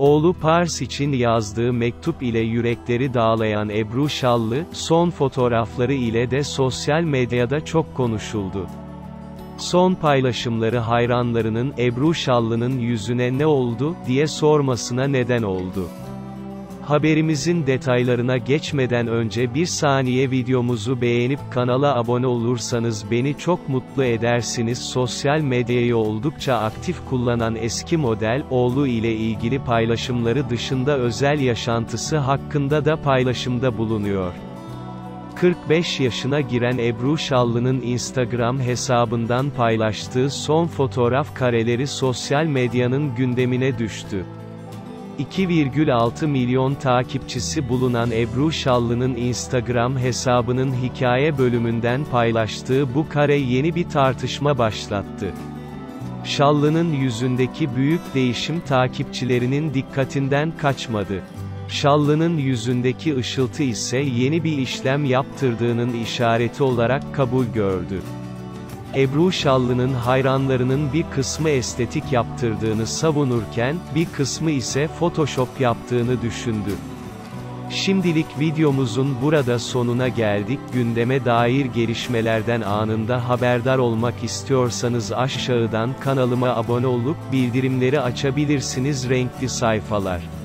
Oğlu Pars için yazdığı mektup ile yürekleri dağlayan Ebru Şallı, son fotoğrafları ile de sosyal medyada çok konuşuldu. Son paylaşımları hayranlarının Ebru Şallı'nın yüzüne ne oldu diye sormasına neden oldu. Haberimizin detaylarına geçmeden önce bir saniye videomuzu beğenip kanala abone olursanız beni çok mutlu edersiniz. Sosyal medyayı oldukça aktif kullanan eski model, oğlu ile ilgili paylaşımları dışında özel yaşantısı hakkında da paylaşımda bulunuyor. 45 yaşına giren Ebru Şallı'nın Instagram hesabından paylaştığı son fotoğraf kareleri sosyal medyanın gündemine düştü. 2,6 milyon takipçisi bulunan Ebru Şallı'nın Instagram hesabının hikaye bölümünden paylaştığı bu kare yeni bir tartışma başlattı. Şallı'nın yüzündeki büyük değişim takipçilerinin dikkatinden kaçmadı. Şallı'nın yüzündeki ışıltı ise yeni bir işlem yaptırdığının işareti olarak kabul gördü. Ebru Şallı'nın hayranlarının bir kısmı estetik yaptırdığını savunurken, bir kısmı ise Photoshop yaptığını düşündü. Şimdilik videomuzun burada sonuna geldik. Gündeme dair gelişmelerden anında haberdar olmak istiyorsanız aşağıdan kanalıma abone olup bildirimleri açabilirsiniz. Renkli sayfalar.